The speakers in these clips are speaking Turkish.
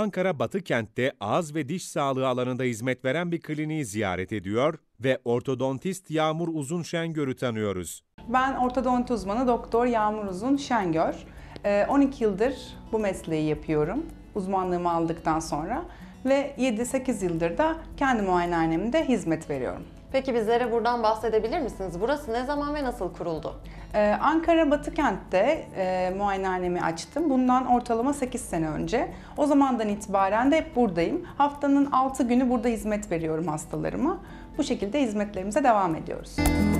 Ankara Batıkent'te ağız ve diş sağlığı alanında hizmet veren bir kliniği ziyaret ediyor ve ortodontist Yağmur Uzun Şengör'ü tanıyoruz. Ben ortodonti uzmanı Doktor Yağmur Uzun Şengör. 12 yıldır bu mesleği yapıyorum uzmanlığımı aldıktan sonra ve 7-8 yıldır da kendi muayenehanemde hizmet veriyorum. Peki bizlere buradan bahsedebilir misiniz? Burası ne zaman ve nasıl kuruldu? Ankara Batıkent'te muayenehanemi açtım. Bundan ortalama 8 sene önce. O zamandan itibaren de hep buradayım. Haftanın 6 günü burada hizmet veriyorum hastalarıma. Bu şekilde hizmetlerimize devam ediyoruz.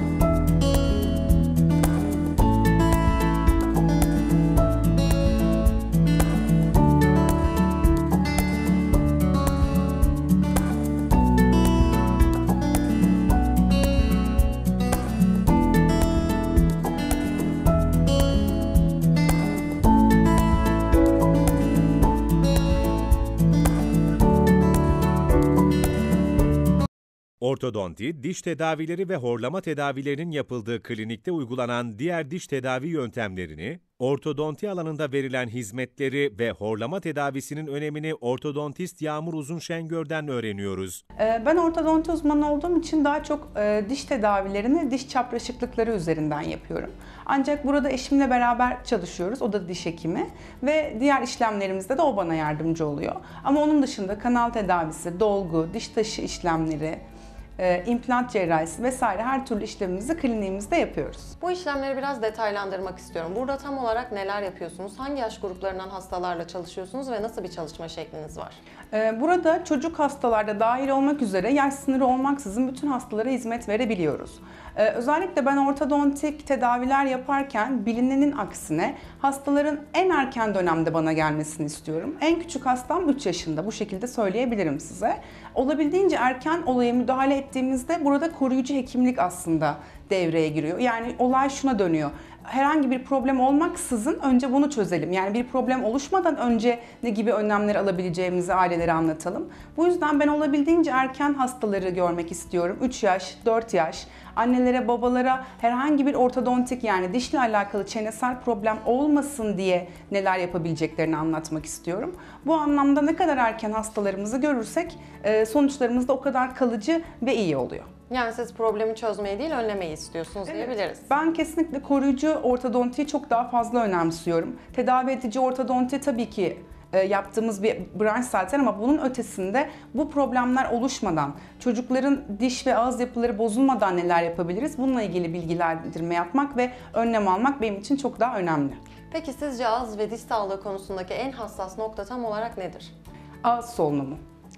Ortodonti, diş tedavileri ve horlama tedavilerinin yapıldığı klinikte uygulanan diğer diş tedavi yöntemlerini, ortodonti alanında verilen hizmetleri ve horlama tedavisinin önemini ortodontist Yağmur Uzun Şengör'den öğreniyoruz. Ben ortodonti uzmanı olduğum için daha çok diş tedavilerini diş çapraşıklıkları üzerinden yapıyorum. Ancak burada eşimle beraber çalışıyoruz. O da diş hekimi ve diğer işlemlerimizde de o bana yardımcı oluyor. Ama onun dışında kanal tedavisi, dolgu, diş taşı işlemleri, implant cerrahisi vesaire her türlü işlemimizi kliniğimizde yapıyoruz. Bu işlemleri biraz detaylandırmak istiyorum. Burada tam olarak neler yapıyorsunuz? Hangi yaş gruplarından hastalarla çalışıyorsunuz ve nasıl bir çalışma şekliniz var? Burada çocuk hastalarda dahil olmak üzere yaş sınırı olmaksızın bütün hastalara hizmet verebiliyoruz. Özellikle ben ortodontik tedaviler yaparken bilinenin aksine hastaların en erken dönemde bana gelmesini istiyorum. En küçük hastam 3 yaşında, bu şekilde söyleyebilirim size. Olabildiğince erken olaya müdahale ettiğimizde burada koruyucu hekimlik aslında devreye giriyor. Yani olay şuna dönüyor. Herhangi bir problem olmaksızın önce bunu çözelim. Yani bir problem oluşmadan önce ne gibi önlemler alabileceğimizi ailelere anlatalım. Bu yüzden ben olabildiğince erken hastaları görmek istiyorum. 3 yaş, 4 yaş. Annelere, babalara herhangi bir ortodontik yani dişle alakalı çenesel problem olmasın diye neler yapabileceklerini anlatmak istiyorum. Bu anlamda ne kadar erken hastalarımızı görürsek sonuçlarımız da o kadar kalıcı ve iyi oluyor. Yani siz problemi çözmeyi değil, önlemeyi istiyorsunuz diyebiliriz. Ben kesinlikle koruyucu ortodontiyi çok daha fazla önemsiyorum. Tedavi edici ortodonti tabii ki yaptığımız bir branş zaten ama bunun ötesinde bu problemler oluşmadan, çocukların diş ve ağız yapıları bozulmadan neler yapabiliriz? Bununla ilgili bilgilendirme yapmak ve önlem almak benim için çok daha önemli. Peki sizce ağız ve diş sağlığı konusundaki en hassas nokta tam olarak nedir? Ağız solunumu.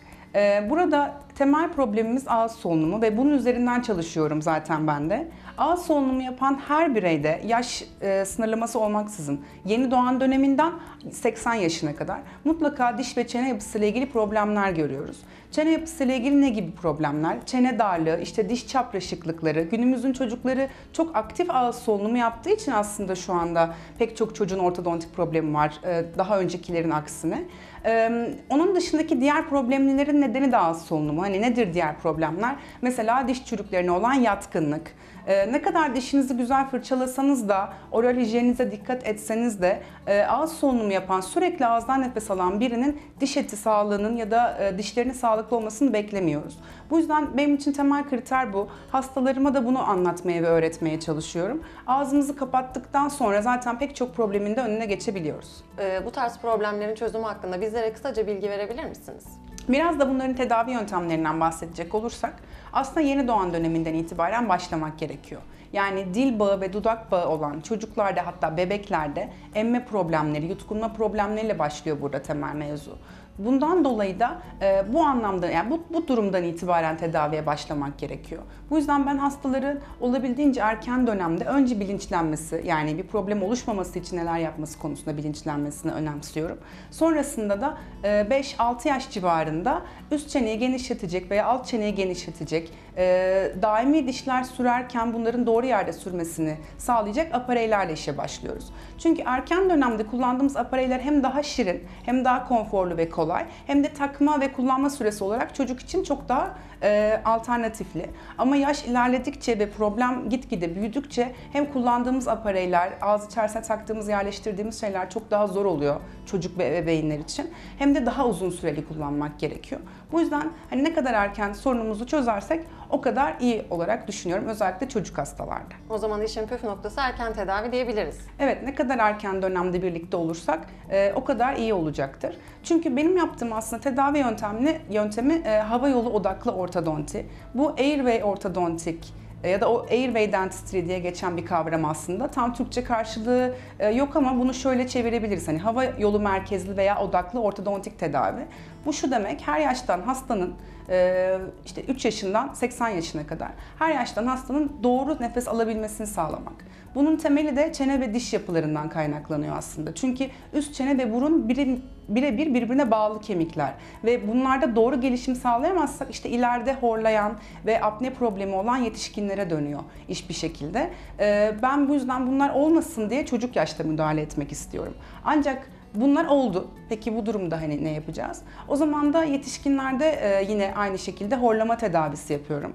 Burada temel problemimiz ağız solunumu ve bunun üzerinden çalışıyorum zaten ben de. Ağız solunumu yapan her bireyde yaş sınırlaması olmaksızın yeni doğan döneminden 80 yaşına kadar mutlaka diş ve çene yapısıyla ilgili problemler görüyoruz. Çene yapısıyla ilgili ne gibi problemler? Çene darlığı, işte diş çapraşıklıkları, günümüzün çocukları çok aktif ağız solunumu yaptığı için aslında şu anda pek çok çocuğun ortodontik problemi var daha öncekilerin aksine. Onun dışındaki diğer problemlerin nedeni de ağız solunumu. Hani nedir diğer problemler? Mesela diş çürüklerine olan yatkınlık. Ne kadar dişinizi güzel fırçalasanız da, oral hijyeninize dikkat etseniz de ağız solunumu yapan, sürekli ağızdan nefes alan birinin diş eti sağlığının ya da dişlerinin sağlıklı olmasını beklemiyoruz. Bu yüzden benim için temel kriter bu. Hastalarıma da bunu anlatmaya ve öğretmeye çalışıyorum. Ağzımızı kapattıktan sonra zaten pek çok problemin de önüne geçebiliyoruz. Bu tarz problemlerin çözümü hakkında bizlere kısaca bilgi verebilir misiniz? Biraz da bunların tedavi yöntemlerinden bahsedecek olursak aslında yeni doğan döneminden itibaren başlamak gerekiyor. Yani dil bağı ve dudak bağı olan çocuklarda hatta bebeklerde emme problemleri, yutkunma problemleriyle başlıyor burada temel mevzu. Bundan dolayı da bu anlamda yani bu durumdan itibaren tedaviye başlamak gerekiyor. Bu yüzden ben hastaların olabildiğince erken dönemde önce bilinçlenmesi yani bir problem oluşmaması için neler yapması konusunda bilinçlenmesini önemsiyorum. Sonrasında da 5-6 yaş civarında üst çeneyi genişletecek veya alt çeneyi genişletecek, daimi dişler sürerken bunların doğru yerde sürmesini sağlayacak apareylerle işe başlıyoruz. Çünkü erken dönemde kullandığımız apareyler hem daha şirin hem daha konforlu ve kolay. kolay hem de takma ve kullanma süresi olarak çocuk için çok daha alternatifli. Ama yaş ilerledikçe ve problem gitgide büyüdükçe hem kullandığımız apareyler, ağız içerisine taktığımız, yerleştirdiğimiz şeyler çok daha zor oluyor çocuk ve ebeveynler için. Hem de daha uzun süreli kullanmak gerekiyor. Bu yüzden hani ne kadar erken sorunumuzu çözersek o kadar iyi olarak düşünüyorum, özellikle çocuk hastalarda. O zaman işin püf noktası erken tedavi diyebiliriz. Evet, ne kadar erken dönemde birlikte olursak o kadar iyi olacaktır. Çünkü benim yaptığım aslında tedavi yöntemi hava yolu odaklı ortodonti. Bu airway ortodontik ya da o airway dentistry diye geçen bir kavram aslında. Tam Türkçe karşılığı yok ama bunu şöyle çevirebiliriz. Hani hava yolu merkezli veya odaklı ortodontik tedavi. Bu şu demek, her yaştan hastanın işte 3 yaşından 80 yaşına kadar her yaştan hastanın doğru nefes alabilmesini sağlamak. Bunun temeli de çene ve diş yapılarından kaynaklanıyor aslında. Çünkü üst çene ve burun birebir birbirine bağlı kemikler ve bunlarda doğru gelişim sağlayamazsak işte ileride horlayan ve apne problemi olan yetişkinlere dönüyor iş bir şekilde. Ben bu yüzden bunlar olmasın diye çocuk yaşta müdahale etmek istiyorum. Ancak bunlar oldu. Peki bu durumda hani ne yapacağız? O zaman da yetişkinlerde yine aynı şekilde horlama tedavisi yapıyorum.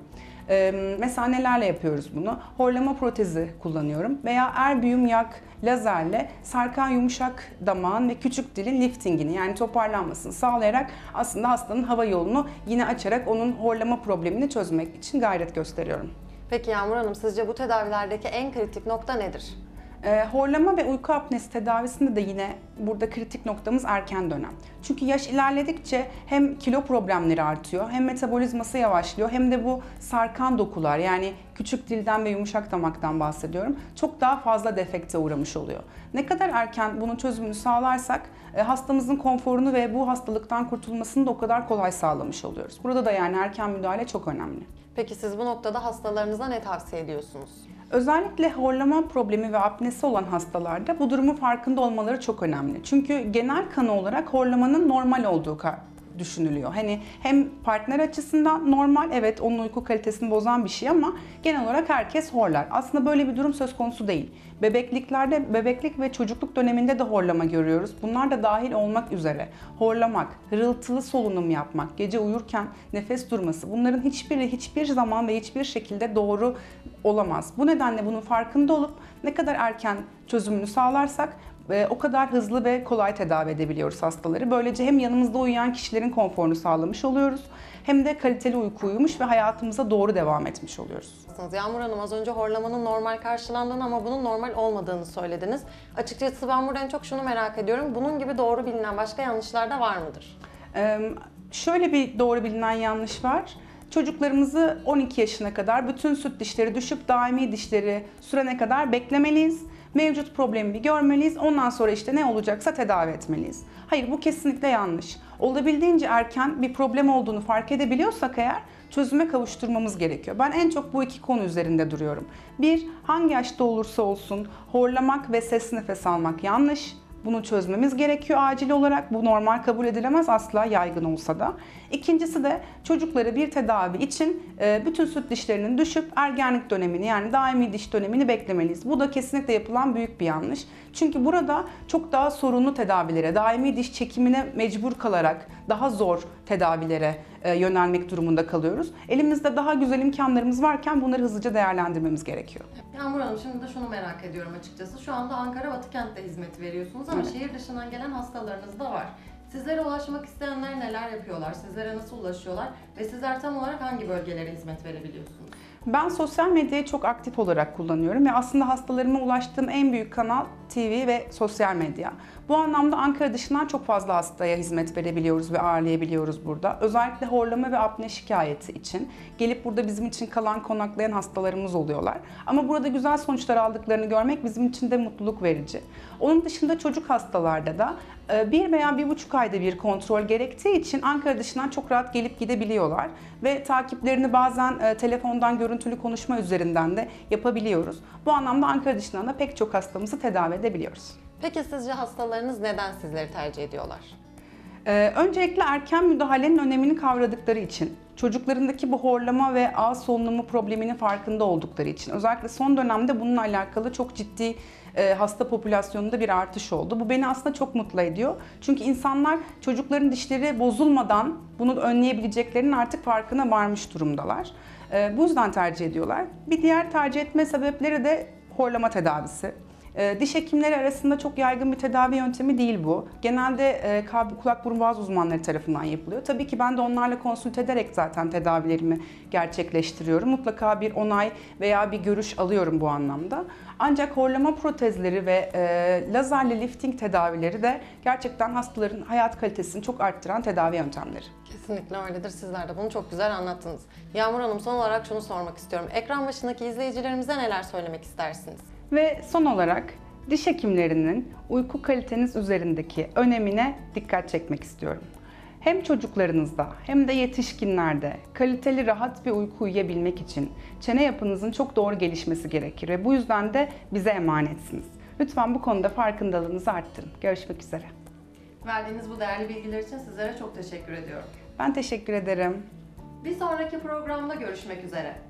Mesela nelerle yapıyoruz bunu? Horlama protezi kullanıyorum veya erbiyum yak lazerle sarkan yumuşak damağın ve küçük dilin liftingini, yani toparlanmasını sağlayarak aslında hastanın hava yolunu yine açarak onun horlama problemini çözmek için gayret gösteriyorum. Peki Yağmur Hanım, sizce bu tedavilerdeki en kritik nokta nedir? Horlama ve uyku apnesi tedavisinde de yine burada kritik noktamız erken dönem. Çünkü yaş ilerledikçe hem kilo problemleri artıyor, hem metabolizması yavaşlıyor, hem de bu sarkan dokular, yani küçük dilden ve yumuşak damaktan bahsediyorum, çok daha fazla defekte uğramış oluyor. Ne kadar erken bunun çözümünü sağlarsak hastamızın konforunu ve bu hastalıktan kurtulmasını da o kadar kolay sağlamış oluyoruz. Burada da yani erken müdahale çok önemli. Peki siz bu noktada hastalarınıza ne tavsiye ediyorsunuz? Özellikle horlama problemi ve apnesi olan hastalarda bu durumun farkında olmaları çok önemli. Çünkü genel kanı olarak horlamanın normal olduğu düşünülüyor. Hani hem partner açısından normal, evet onun uyku kalitesini bozan bir şey ama genel olarak herkes horlar. Aslında böyle bir durum söz konusu değil. Bebeklik ve çocukluk döneminde de horlama görüyoruz. Bunlar da dahil olmak üzere. Horlamak, hırıltılı solunum yapmak, gece uyurken nefes durması, bunların hiçbiri hiçbir zaman ve hiçbir şekilde doğru olamaz. Bu nedenle bunun farkında olup ne kadar erken çözümünü sağlarsak o kadar hızlı ve kolay tedavi edebiliyoruz hastaları. Böylece hem yanımızda uyuyan kişilerin konforunu sağlamış oluyoruz, hem de kaliteli uyku uyumuş ve hayatımıza doğru devam etmiş oluyoruz. Yağmur Hanım, az önce horlamanın normal karşılandığını ama bunun normal olmadığını söylediniz. Açıkçası ben burada en çok şunu merak ediyorum. Bunun gibi doğru bilinen başka yanlışlar da var mıdır? Şöyle bir doğru bilinen yanlış var. Çocuklarımızı 12 yaşına kadar bütün süt dişleri düşüp daimi dişleri sürene kadar beklemeliyiz. Mevcut problemi bir görmeliyiz. Ondan sonra işte ne olacaksa tedavi etmeliyiz. Hayır, bu kesinlikle yanlış. Olabildiğince erken bir problem olduğunu fark edebiliyorsak eğer çözüme kavuşturmamız gerekiyor. Ben en çok bu iki konu üzerinde duruyorum. Bir, hangi yaşta olursa olsun horlamak ve ses nefes almak yanlış. Bunu çözmemiz gerekiyor acil olarak. Bu normal kabul edilemez, asla yaygın olsa da. İkincisi de çocukları bir tedavi için bütün süt dişlerinin düşüp ergenlik dönemini, yani daimi diş dönemini beklemeliyiz. Bu da kesinlikle yapılan büyük bir yanlış. Çünkü burada çok daha sorunlu tedavilere, daimi diş çekimine mecbur kalarak daha zor tedavilere yönelmek durumunda kalıyoruz. Elimizde daha güzel imkanlarımız varken bunları hızlıca değerlendirmemiz gerekiyor. Yağmur Hanım, şimdi de şunu merak ediyorum açıkçası. Şu anda Ankara Batıkent'te hizmet veriyorsunuz ama Evet. şehir dışından gelen hastalarınız da var. Sizlere ulaşmak isteyenler neler yapıyorlar? Sizlere nasıl ulaşıyorlar? Ve sizler tam olarak hangi bölgelere hizmet verebiliyorsunuz? Ben sosyal medyayı çok aktif olarak kullanıyorum ve aslında hastalarıma ulaştığım en büyük kanal TV ve sosyal medya. Bu anlamda Ankara dışından çok fazla hastaya hizmet verebiliyoruz ve ağırlayabiliyoruz burada. Özellikle horlama ve apne şikayeti için gelip burada bizim için kalan, konaklayan hastalarımız oluyorlar. Ama burada güzel sonuçlar aldıklarını görmek bizim için de mutluluk verici. Onun dışında çocuk hastalarda da 1 veya 1,5 ayda bir kontrol gerektiği için Ankara dışından çok rahat gelip gidebiliyorlar ve takiplerini bazen telefondan görüntülü konuşma üzerinden de yapabiliyoruz. Bu anlamda Ankara dışından da pek çok hastamızı tedavi edebiliyoruz. Peki sizce hastalarınız neden sizleri tercih ediyorlar? Öncelikle erken müdahalenin önemini kavradıkları için, çocuklarındaki bu horlama ve ağız solunumu probleminin farkında oldukları için, özellikle son dönemde bununla alakalı çok ciddi hasta popülasyonunda bir artış oldu. Bu beni aslında çok mutlu ediyor. Çünkü insanlar çocukların dişleri bozulmadan bunu önleyebileceklerinin artık farkına varmış durumdalar. Bu yüzden tercih ediyorlar. Bir diğer tercih etme sebepleri de horlama tedavisi. Diş hekimleri arasında çok yaygın bir tedavi yöntemi değil bu. Genelde kulak burun boğaz uzmanları tarafından yapılıyor. Tabii ki ben de onlarla konsült ederek zaten tedavilerimi gerçekleştiriyorum. Mutlaka bir onay veya bir görüş alıyorum bu anlamda. Ancak horlama protezleri ve lazerli lifting tedavileri de gerçekten hastaların hayat kalitesini çok arttıran tedavi yöntemleri. Kesinlikle öyledir. Sizler de bunu çok güzel anlattınız. Yağmur Hanım, son olarak şunu sormak istiyorum. Ekran başındaki izleyicilerimize neler söylemek istersiniz? Ve son olarak diş hekimlerinin uyku kaliteniz üzerindeki önemine dikkat çekmek istiyorum. Hem çocuklarınızda hem de yetişkinlerde kaliteli rahat bir uyku uyuyabilmek için çene yapınızın çok doğru gelişmesi gerekir ve bu yüzden de bize emanetsiniz. Lütfen bu konuda farkındalığınızı arttırın. Görüşmek üzere. Verdiğiniz bu değerli bilgiler için sizlere çok teşekkür ediyorum. Ben teşekkür ederim. Bir sonraki programda görüşmek üzere.